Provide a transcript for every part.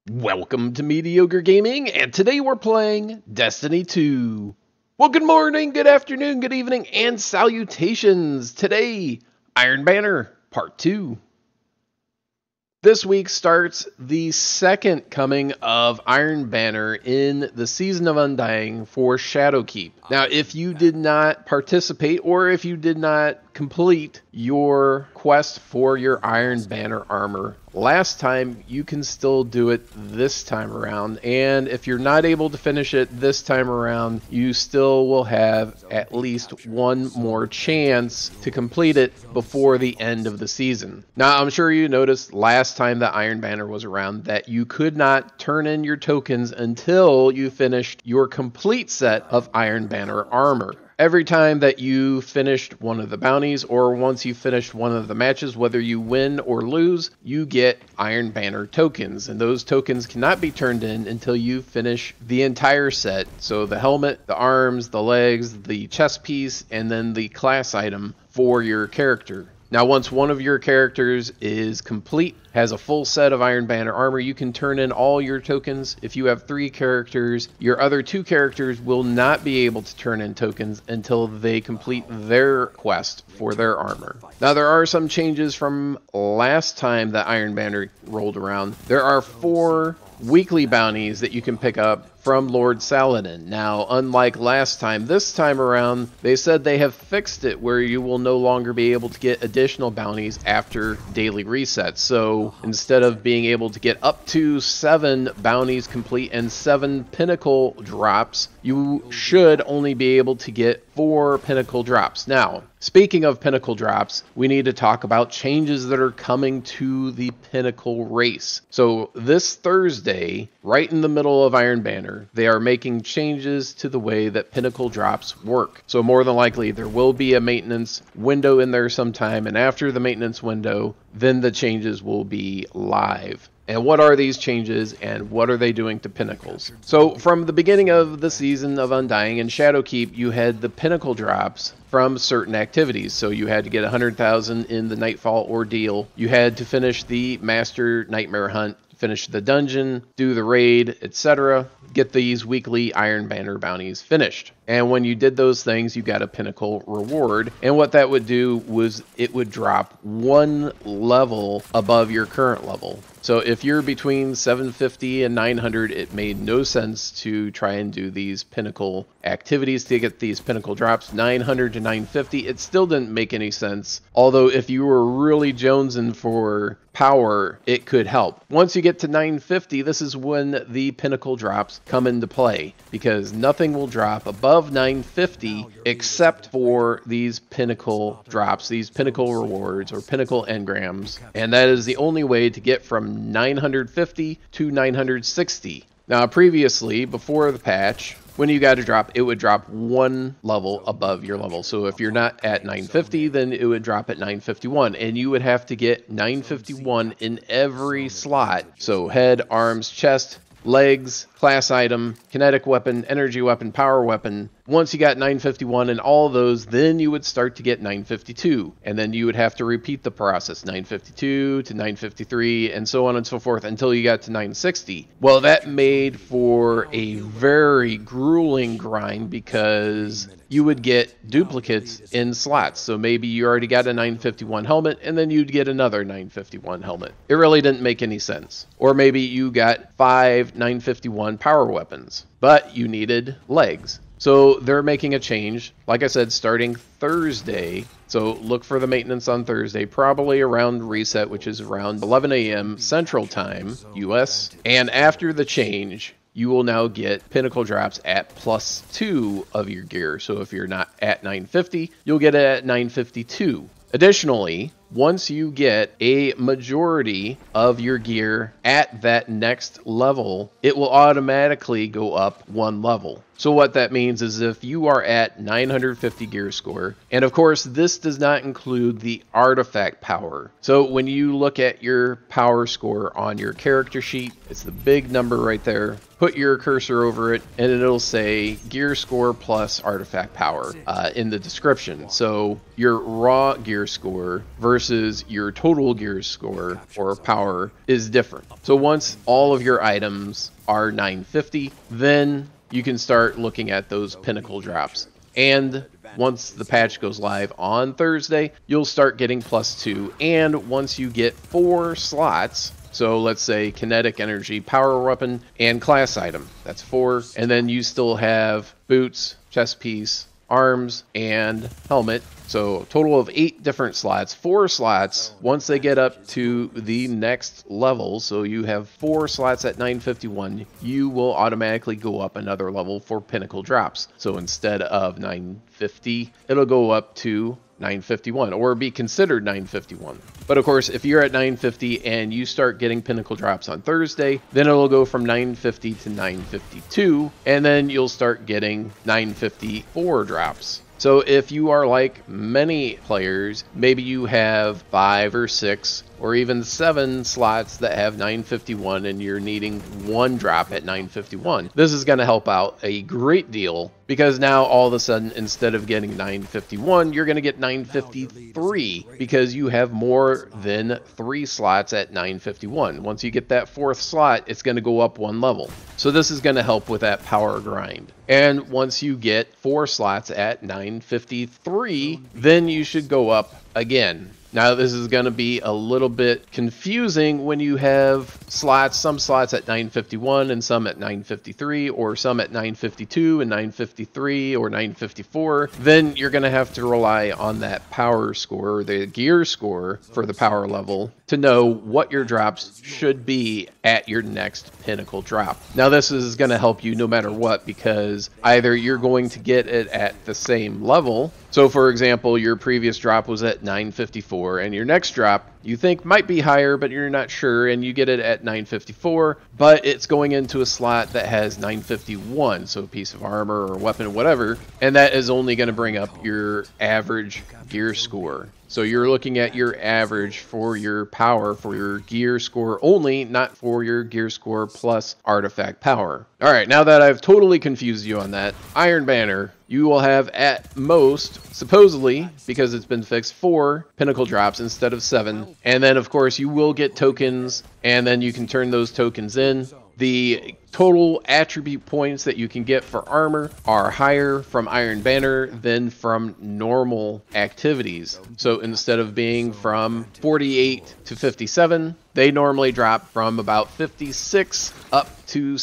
Welcome to Mediocre Gaming, and today we're playing Destiny 2. Well, good morning, good afternoon, good evening, and salutations. Today, Iron Banner, Part 2. This week starts the second coming of Iron Banner in the Season of Undying for Shadowkeep. Now, if you did not participate or if you did not complete your quest for your Iron Banner armor last time, you can still do it this time around. And if you're not able to finish it this time around, you still will have at least one more chance to complete it before the end of the season. Now, I'm sure you noticed last time that Iron Banner was around that you could not turn in your tokens until you finished your complete set of Iron Banner armor. Every time that you finished one of the bounties, or once you finished one of the matches, whether you win or lose, you get Iron Banner tokens. And those tokens cannot be turned in until you finish the entire set. So the helmet, the arms, the legs, the chest piece, and then the class item for your character. Now, once one of your characters is complete, has a full set of Iron Banner armor, you can turn in all your tokens. If you have 3 characters, your other 2 characters will not be able to turn in tokens until they complete their quest for their armor. Now, there are some changes from last time that Iron Banner rolled around. There are 4 weekly bounties that you can pick up from Lord Saladin. Now, unlike last time, this time around, they said they have fixed it where you will no longer be able to get additional bounties after daily resets. So instead of being able to get up to 7 bounties complete and 7 pinnacle drops, you should only be able to get 4 pinnacle drops. Now, speaking of pinnacle drops, we need to talk about changes that are coming to the pinnacle race. So this Thursday, right in the middle of Iron Banner, they are making changes to the way that pinnacle drops work. So more than likely, there will be a maintenance window in there sometime, and after the maintenance window, then the changes will be live. And what are these changes, and what are they doing to pinnacles? So from the beginning of the Season of Undying in Shadowkeep, you had the pinnacle drops from certain activities. So you had to get 100,000 in the Nightfall Ordeal. You had to finish the Master Nightmare Hunt, finish the dungeon, do the raid, etc. Get these weekly Iron Banner bounties finished. And when you did those things, you got a pinnacle reward. And what that would do was it would drop 1 level above your current level. So if you're between 750 and 900, it made no sense to try and do these pinnacle activities to get these pinnacle drops. 900 to 950, it still didn't make any sense. Although if you were really jonesing for power, it could help. Once you get to 950, this is when the pinnacle drops come into play, because nothing will drop above 950 except for these pinnacle drops, these pinnacle rewards or pinnacle engrams. And that is the only way to get from 950 to 960. Now, previously, before the patch, when you got a drop, it would drop 1 level above your level. So if you're not at 950, then it would drop at 951, and you would have to get 951 in every slot. So head, arms, chest, legs, class item, kinetic weapon, energy weapon, power weapon. Once you got 951 in all those, then you would start to get 952. And then you would have to repeat the process, 952 to 953, and so on and so forth until you got to 960. Well, that made for a very grueling grind because you would get duplicates in slots. So maybe you already got a 951 helmet, and then you'd get another 951 helmet. It really didn't make any sense. Or maybe you got 5 951 power weapons, but you needed legs. So they're making a change, like I said, starting Thursday. So look for the maintenance on Thursday, probably around reset, which is around 11 a.m. Central Time, US. And after the change, you will now get pinnacle drops at +2 of your gear. So if you're not at 950, you'll get it at 952. Additionally, once you get a majority of your gear at that next level, it will automatically go up 1 level. So what that means is if you are at 950 gear score, and of course this does not include the artifact power. So when you look at your power score on your character sheet, it's the big number right there. put your cursor over it, and it'll say gear score plus artifact power in the description. So your raw gear score versus your total gear score or power is different. So once all of your items are 950, then you can start looking at those pinnacle drops. And once the patch goes live on Thursday, you'll start getting +2. And once you get 4 slots, so let's say kinetic energy, power weapon, and class item, that's 4. And then you still have boots, chest piece, arms, and helmet. So a total of 8 different slots, 4 slots once they get up to the next level. So you have 4 slots at 951, you will automatically go up another level for pinnacle drops. So instead of 950, it'll go up to 951 or be considered 951. But of course, if you're at 950 and you start getting pinnacle drops on Thursday, then it'll go from 950 to 952, and then you'll start getting 954 drops. So if you are like many players, maybe you have 5 or 6 or even 7 slots that have 951 and you're needing 1 drop at 951. This is going to help out a great deal, because now all of a sudden, instead of getting 951, you're going to get 953 because you have more than 3 slots at 951. Once you get that 4th slot, it's going to go up 1 level. So this is going to help with that power grind. And once you get 4 slots at 953, then you should go up again. Now this is going to be a little bit confusing when you have slots, some slots at 951 and some at 953, or some at 952 and 953 or 954. Then you're going to have to rely on that power score, or the gear score for the power level, to know what your drops should be at your next pinnacle drop. Now this is going to help you no matter what, because either you're going to get it at the same level. So for example, your previous drop was at 954 and your next drop you think might be higher, but you're not sure, and you get it at 954, but it's going into a slot that has 951, so a piece of armor or weapon, whatever, and that is only going to bring up your average gear score. So you're looking at your average for your power, for your gear score only, not for your gear score plus artifact power. All right, now that I've totally confused you on that, Iron Banner, you will have at most, supposedly, because it's been fixed, 4 pinnacle drops instead of 7. And then, of course, you will get tokens, and then you can turn those tokens in. The total attribute points that you can get for armor are higher from Iron Banner than from normal activities. So instead of being from 48 to 57, they normally drop from about 56 up to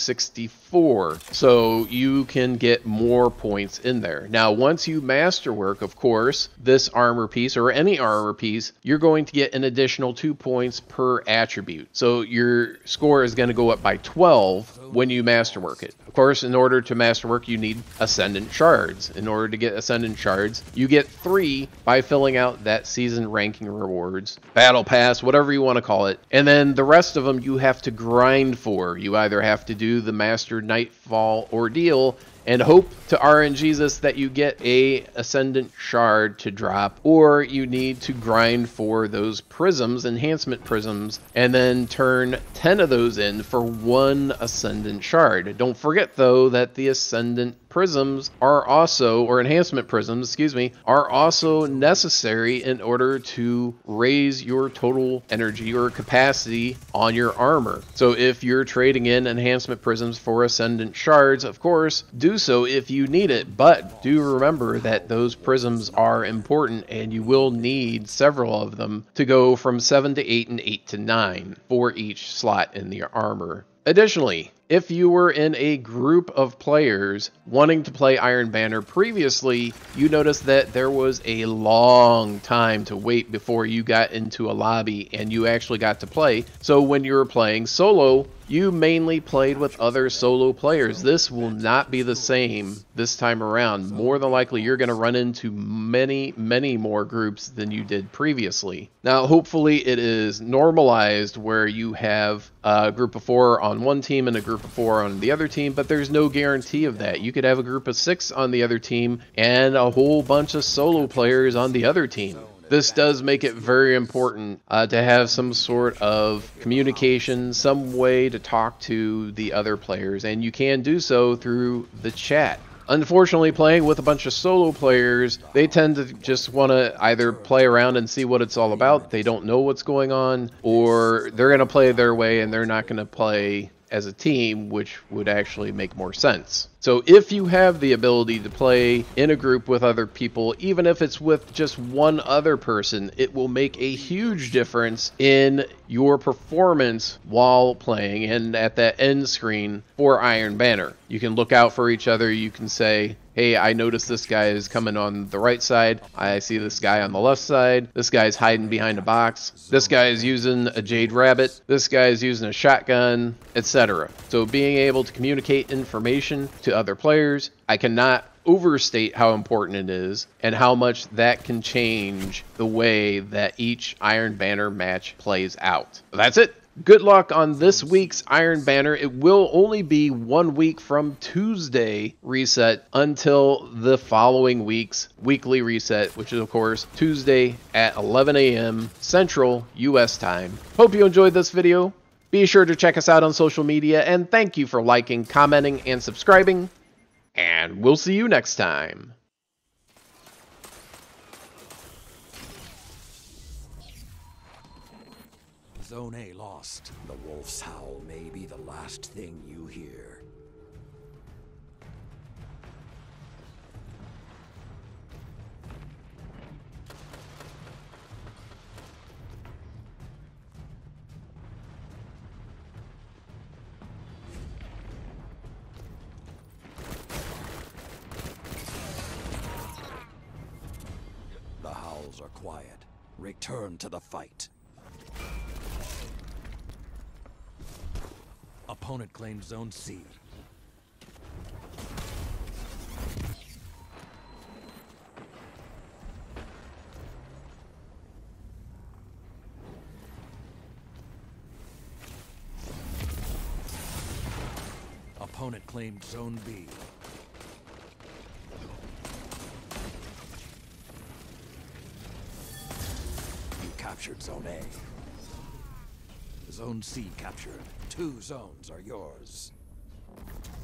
64. So you can get more points in there. Now, once you masterwork, of course, this armor piece or any armor piece, you're going to get an additional 2 points per attribute. So your score is going to go up by 12 when you masterwork it. Of course, in order to masterwork, you need Ascendant Shards. In order to get Ascendant Shards, you get 3 by filling out that season ranking rewards, battle pass, whatever you want to call it. And then the rest of them you have to grind for. You either have to do the Master Nightfall ordeal and hope to RNGesus that you get a Ascendant Shard to drop, or you need to grind for those prisms, enhancement prisms, and then turn 10 of those in for 1 Ascendant Shard. Don't forget though that the Ascendant prisms are also, or enhancement prisms, excuse me, are also necessary in order to raise your total energy or capacity on your armor. So if you're trading in enhancement prisms for Ascendant Shards, of course, do so if you need it, but do remember that those prisms are important and you will need several of them to go from 7 to 8 and 8 to 9 for each slot in the armor. Additionally, if you were in a group of players wanting to play Iron Banner previously, you noticed that there was a long time to wait before you got into a lobby and you actually got to play. So when you were playing solo, you mainly played with other solo players. This will not be the same this time around. More than likely, you're going to run into many, many more groups than you did previously. Now, hopefully it is normalized where you have a group of 4 on one team and a group of 4 on the other team, but there's no guarantee of that. You could have a group of 6 on the other team and a whole bunch of solo players on the other team. this does make it very important to have some sort of communication, some way to talk to the other players, and you can do so through the chat. Unfortunately, playing with a bunch of solo players, they tend to just want to either play around and see what it's all about. They don't know what's going on, or they're going to play their way and they're not going to play as a team, which would actually make more sense. So if you have the ability to play in a group with other people, even if it's with just one other person, it will make a huge difference in your performance while playing and at that end screen for Iron Banner. You can look out for each other. You can say, hey, I noticed this guy is coming on the right side. I see this guy on the left side. This guy's hiding behind a box. This guy is using a Jade Rabbit. This guy is using a shotgun, etc. So being able to communicate information to other players, I cannot overstate how important it is and how much that can change the way that each Iron Banner match plays out. That's it. Good luck on this week's Iron Banner. It will only be 1 week from Tuesday reset until the following week's weekly reset, which is, of course, Tuesday at 11 a.m. Central U.S. time. Hope you enjoyed this video. Be sure to check us out on social media, and thank you for liking, commenting, and subscribing. And we'll see you next time. Zone A lost. The wolf's howl may be the last thing you hear. The howls are quiet. Return to the fight. Opponent claims Zone C. Opponent claimed Zone B. You captured Zone A. Zone C captured. 2 zones are yours.